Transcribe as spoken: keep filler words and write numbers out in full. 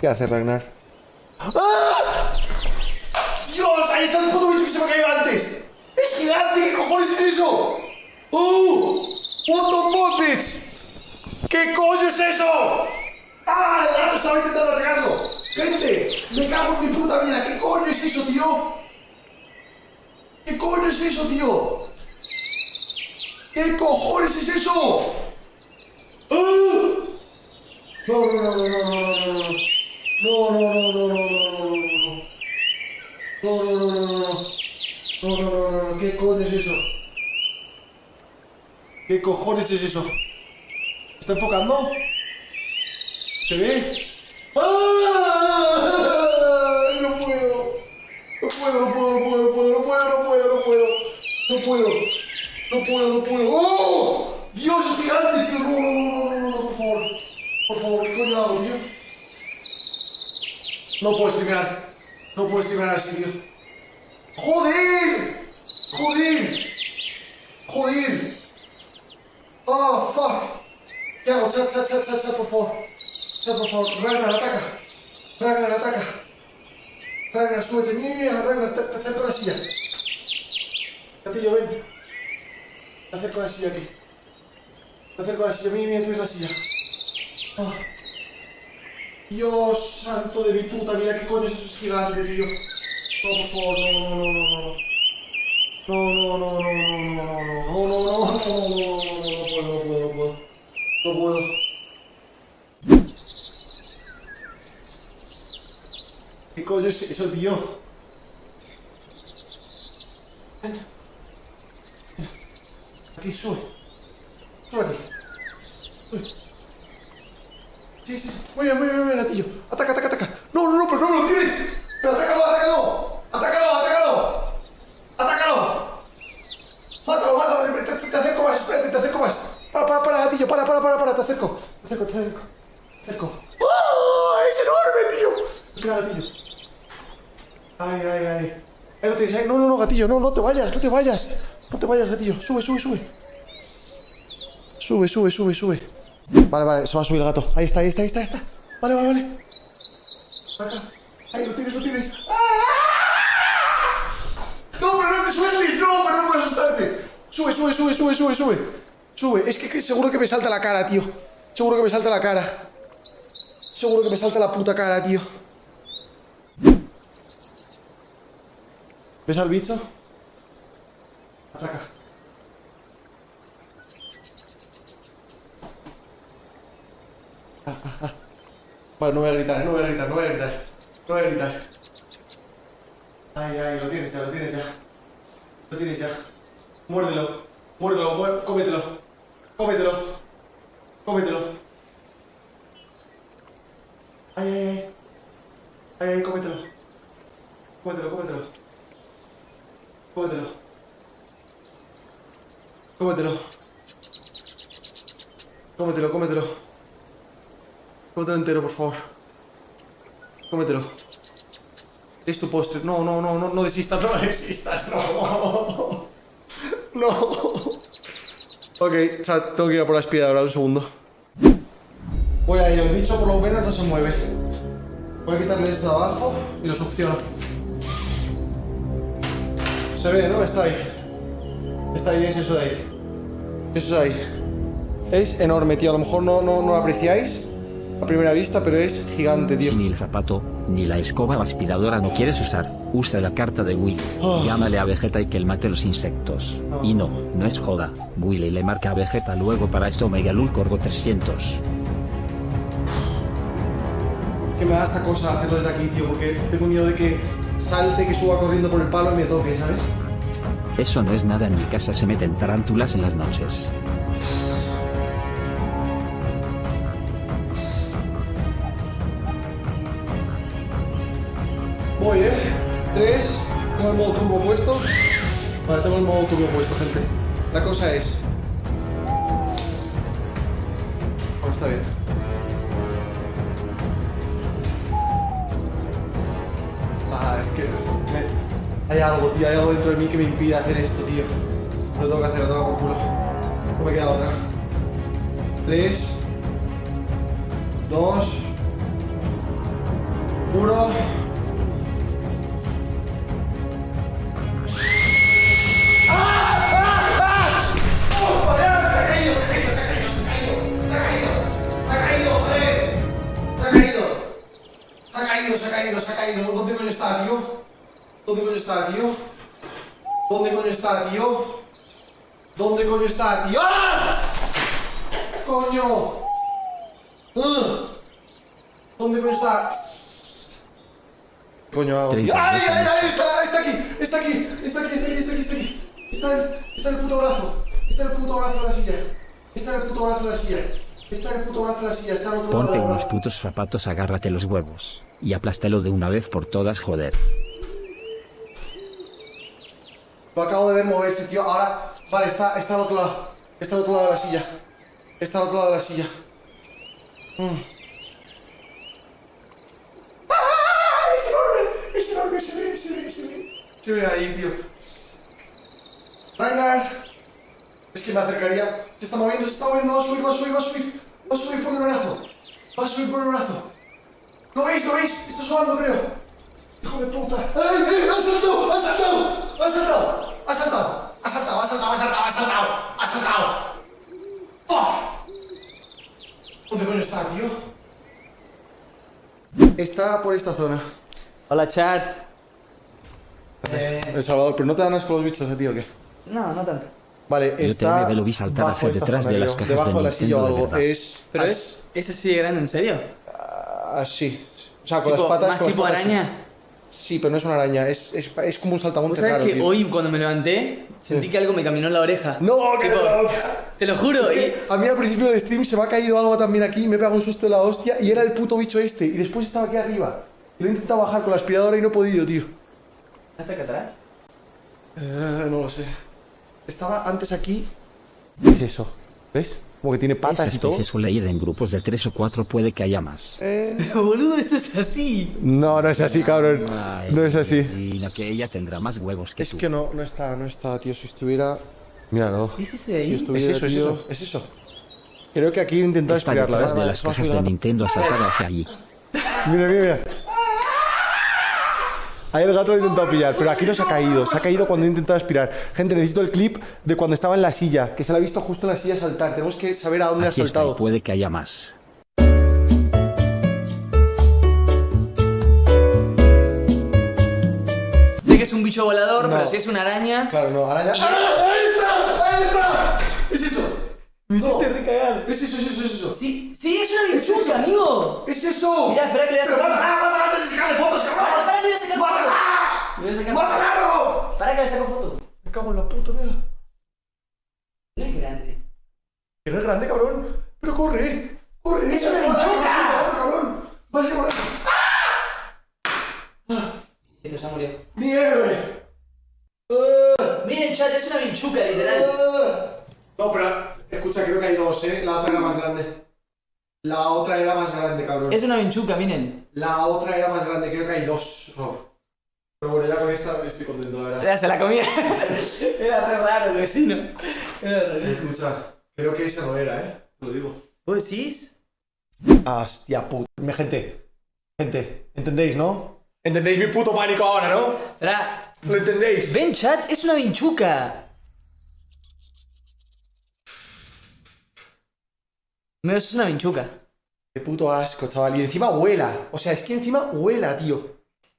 ¿Qué hace Ragnar? ¡Ah! ¡Dios! ¡Ahí está el puto bicho que se me ha caído antes! ¡Es gigante! ¿Qué cojones es eso? ¡Oh! ¡What the fuck, bitch! ¿Qué coño es eso? ¡Ah! El gato estaba intentando atacarlo. ¡Gente! ¡Me cago en mi puta vida! ¿Qué coño es eso, tío? ¿Qué coño es eso, tío? ¿Qué cojones es eso? ¡Ah! No, no, no, no, no, no, no. No, no, no, no, no, no, no. No, no, no, no, no. No, no, no, no, no. ¿Qué coño es eso? ¿Qué cojones es eso? ¿Está enfocando? ¿Se ve? ¡Ah! No puedo. No puedo, no puedo, no puedo, no puedo, no puedo, no puedo, no puedo. No puedo. No puedo, no puedo. ¡Oh! ¡Dios, es gigante, tío! No, no, no, no, no, por favor. Por favor, ¿qué coño hago, tío? No puedo streamear. No puedo streamear así, tío. ¡Joder! ¡Joder! ¡Joder! ¡Oh, fuck! ¿Qué hago? Chat, chat, chat, chat, chat, por favor. Chat, por favor. Ragnar, ataca. Ragnar, ataca. Ragnar, súbete. Mira, Ragnar, te, te acerco a la silla. Gatillo, ven. Te acerco a la silla aquí. Te acerco a la silla. Mira, mira, tú es la silla. Oh. Dios santo de mi puta vida, ¿qué coño es eso? Es gigante, tío. No, por favor, no, no, no, no, no. No, no, no, no, no, no, no, no, no, no, no, no, no, no, no, no puedo, no puedo, no puedo. No puedo. ¿Qué coño es eso, tío? Ven. Aquí, sube. Sube aquí. Sube. Sí, sí, muy bien, muy bien, muy bien, gatillo. Ataca, ataca, ataca. No, no, no, pero no me lo tires. Pero atácalo, atácalo. Atácalo, atácalo. Atácalo. Mátalo, mátalo. Te, te, te acerco más, espérate, te acerco más. Para, para, para, gatillo, para, para, para, para, te acerco. Te acerco, te acerco. Te acerco. ¡Oh! ¡Es enorme, tío! Espera, gatillo. Ay, ay, ay. Ahí lo tienes, ahí. No, no, no, gatillo, no, no te vayas, no te vayas. No te vayas, gatillo. Sube, sube, sube. Sube, sube, sube, sube. Vale, vale, se va a subir el gato. Ahí está, ahí está, ahí está, ahí está. Vale, vale, vale. Acá. Ahí lo tienes, lo tienes. ¡Ah! No, pero no te sueltes, no, pero no puedes asustarte. Sube, sube, sube, sube, sube, sube. Sube. Es que, que seguro que me salta la cara, tío. Seguro que me salta la cara. Seguro que me salta la puta cara, tío. ¿Ves al bicho? Ataca. Ah, ah, ah. Vale, no voy a gritar, no voy a gritar, no voy a gritar. No voy a gritar. Ay, ay, lo tienes ya, lo tienes ya. Lo tienes ya. Muérdelo, muérdelo, muérdelo, cómetelo. Cómetelo. Cómetelo. Ay, ay, ay. Ay, ay, cómetelo. Cómetelo, cómetelo. Cómetelo. Cómetelo. Cómetelo, cómetelo. Cómetelo entero, por favor. Cómetelo. Es tu postre. No, no, no, no, no desistas, no desistas, no. No. Ok, chat, tengo que ir a por la aspiradora, un segundo. Voy a ir, el bicho por lo menos no se mueve. Voy a quitarle esto de abajo y lo succiono. Se ve, ¿no? Está ahí. Está ahí, es eso de ahí. Eso es ahí. Es enorme, tío. A lo mejor no, no, no lo apreciáis a primera vista, pero es gigante, tío. Si ni el zapato, ni la escoba o aspiradora no quieres usar, usa la carta de Willy. Oh. Llámale a Vegeta y que él mate los insectos. No. Y no, no es joda. Willy le marca a Vegeta luego para esto Mega Lul Corgo trescientos. Que me da esta cosa hacerlo desde aquí, tío, porque tengo miedo de que salte, que suba corriendo por el palo y me toque, ¿sabes? Eso no es nada, en mi casa se meten tarántulas en las noches. Voy, ¿eh? Tres. Tengo el modo turbo puesto. Vale, tengo el modo turbo puesto, gente. La cosa es... Bueno, está bien. Ah, es que... Me... Hay algo, tío. Hay algo dentro de mí que me impide hacer esto, tío. Lo tengo que hacer, lo tengo por culo. No me queda otra. Tres. Dos. Uno. Se ha caído, se ha caído. ¿Dónde coño está, tío? ¿Dónde coño está, tío? ¿Dónde coño está, tío? ¿Dónde coño está, tío? ¡Ah! ¡Coño! Uh. ¿Dónde coño está? Coño, hago, tío. ¡Ay, ay, ay! Está, está aquí, está aquí, está aquí, está aquí, está aquí, está aquí. Está el, está el puto brazo. Está el puto brazo de la silla. Está el puto brazo de la silla. Está el puto brazo de la silla, está al otro lado. Ponte unos putos zapatos, agárrate los huevos y aplástalo de una vez por todas, joder. Lo acabo de ver moverse, tío. Ahora, vale, está, está al otro lado. Está al otro lado de la silla. Está al otro lado de la silla. Mm. ¡Ah! ¡Es enorme! ¡Es enorme! Se ve, se ve, se ve. Se ve ahí, tío. Ragnar. Es que me acercaría. Se está moviendo, se está moviendo. Va a subir, va a subir, va a subir. Va a subir por el brazo. Va a subir por el brazo. ¿Lo veis? ¿Lo veis? Está sobando, creo. ¡Hijo de puta! ¡Ay, ay! ¡Ha saltado! ¡Ha saltado! ¡Ha saltado! ¡Ha saltado! ¡Ha saltado! ¡Ha saltado! ¡Ha saltado! ¡Ha saltado! ¡Ha saltado! ¡Oh! ¿Dónde coño está, tío? Está por esta zona. Hola, chat. Eh... El Salvador, pero no te dan asco los bichos a ti, ¿o qué? No, no tanto. Vale, Yo está. te lo vi saltar hacia detrás de las cajas debajo de la silla o de algo. verdad. Es. Pero es. ¿Es así de grande, en serio? Así. O sea, con Tipo, las patas. ¿más con tipo las patas, araña? Sí, pero no es una araña, es, es, es como un ¿Vos saltamontes sabés raro, que tío. hoy, cuando me levanté, sentí que algo me caminó en la oreja? No, que Tipo, no. te lo juro. Es que y- a mí al principio del stream se me ha caído algo también aquí, me he pegado un susto de la hostia y era el puto bicho este. Y después estaba aquí arriba. Y lo he intentado bajar con la aspiradora y no he podido, tío. ¿Hasta acá atrás? Eh, no lo sé. Estaba antes aquí. ¿Qué es eso? ¿Ves? Como que tiene Esa patas y todo. especie suele ir en grupos de tres o cuatro, puede que haya más. Eh... Pero boludo, esto es así. No, no es así, cabrón. Ay, No es así. Y la que ella tendrá más huevos que Es tú. que no, no está, no está, tío. Si estuviera. Mira, no. ¿Es ese de ahí? Si estuviera, Es eso, es eso, es eso. Creo que aquí he intentado Está aspirarla. detrás ¿verdad? de las Vamos a cajas de subir la- Nintendo a saltar hacia allí. Mira, mira, mira. Ahí el gato lo ha intentado pillar, pero aquí no se ha caído. Se ha caído cuando he intentado aspirar. Gente, necesito el clip de cuando estaba en la silla, que se la ha visto justo en la silla saltar. Tenemos que saber a dónde Aquí ha está y saltado. puede que haya más. Sé que es un bicho volador, No. pero si es una araña. Claro, no, araña. ¡Ah! ¡Ahí está! ¡Ahí está! ¡Es eso! Me No. hiciste recagar. ¡Es eso, es eso, es eso! Sí, sí, es una ¿Es eso? bichuca, amigo. ¡Es eso! Mirá, espera que le voy a ¡Pero sacar. mátala, mátala antes de sacarle fotos, Para, cabrón! para, le voy a sacar foto. ¡Mátala! Le voy a sacar ¡Mátala, no! Para que le saco foto. Me cago en la puta, mira. No es grande. Que no es grande, cabrón. Pero corre, corre. ¡Es una ¡Vas a ir bichuca! volando, cabrón! ¡Vas a ir volando! Esto ya murió. ¡Mi héroe! Miren, chat, es una bichuca, literal. No, pero escucha, creo que hay dos, ¿eh? La otra era más grande. La otra era más grande, cabrón. Es una bichuca, miren. La otra era más grande, creo que hay dos. Oh. Pero bueno, ya con esta estoy contento, la verdad. Ya se la comía. Era re raro el vecino. Era re raro. Escucha, creo que esa no era, ¿eh? Te lo digo. ¿Vos decís? Hostia puta. Me- Gente, gente, ¿entendéis, no? ¿Entendéis mi puto pánico ahora, no? Espera. ¿Lo entendéis? Ven, chat, es una bichuca. No, eso es una bichuca. Qué puto asco, chaval. Y encima vuela. O sea, es que encima vuela, tío.